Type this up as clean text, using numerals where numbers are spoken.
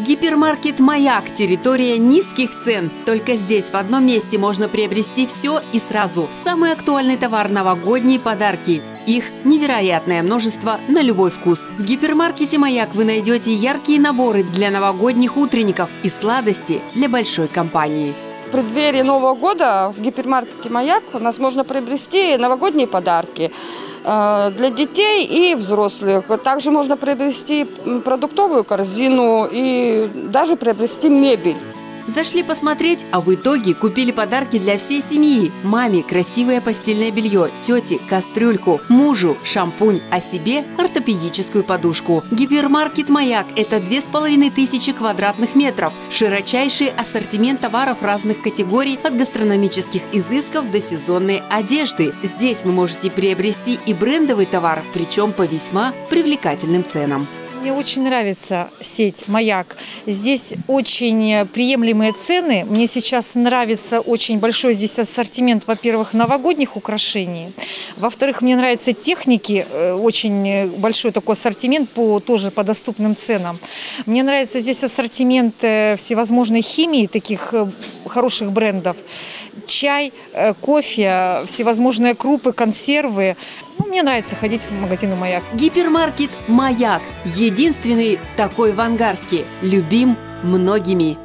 Гипермаркет «Маяк» – территория низких цен. Только здесь в одном месте можно приобрести все и сразу. Самый актуальный товар – новогодние подарки. Их невероятное множество на любой вкус. В гипермаркете «Маяк» вы найдете яркие наборы для новогодних утренников и сладости для большой компании. В преддверии Нового года в гипермаркете «Маяк» у нас можно приобрести новогодние подарки для детей и взрослых. Также можно приобрести продуктовую корзину и даже приобрести мебель. Зашли посмотреть, а в итоге купили подарки для всей семьи. Маме красивое постельное белье, тете кастрюльку, мужу шампунь, а себе ортопедическую подушку. Гипермаркет «Маяк» – это 2500 квадратных метров. Широчайший ассортимент товаров разных категорий, от гастрономических изысков до сезонной одежды. Здесь вы можете приобрести и брендовый товар, причем по весьма привлекательным ценам. Мне очень нравится сеть «Маяк». Здесь очень приемлемые цены. Мне сейчас нравится очень большой здесь ассортимент, во-первых, новогодних украшений. Во-вторых, мне нравятся техники, очень большой такой ассортимент тоже по доступным ценам. Мне нравится здесь ассортимент всевозможной химии, таких хороших брендов. Чай, кофе, всевозможные крупы, консервы. Мне нравится ходить в магазин «Маяк». Гипермаркет «Маяк» – единственный такой в Ангарске, любим многими.